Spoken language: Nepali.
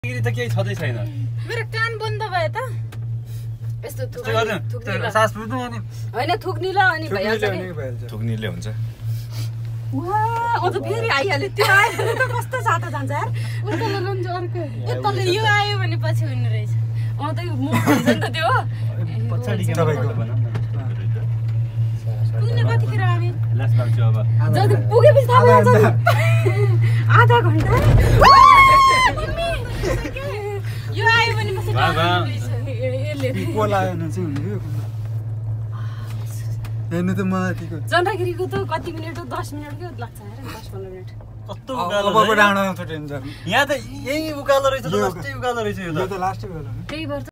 त केही छदै छैन मेरो कान बन्द भयो त यस्तो सास फुट्नु अनि हैन थुक्नी ल अनि भइहाल्छ नि थुक्नीले हुन्छ वाह अझ फेरि आइहाल्यो त्यो आयो भने त कस्तो साता जान्छ यार उतले लन्छ अर्को उतले यो आयो भने पछि हुने रहेछ त म हुन्छ नि त त्यो पछाडी के बनाउनु पुग्ने कतिखेर आउने लास्ट लाग्छ अब जति पुगेपछि थाहा भइहाल्छ आधा घण्टा यो आयो भने पछि यसले कोला आएन चाहिँ हुने के हेर्नु त माथिको चन्द्रगिरीको त कति मिनेट हो 10 मिनेटकै लाग्छ यार 10-15 मिनेट कस्तो उकालो अबको डाँडामा छोडिन्छ यहाँ त यही उकालो रहेछ त लास्टै उकालो रहेछ यो त लास्टै उकालो त्यही भएर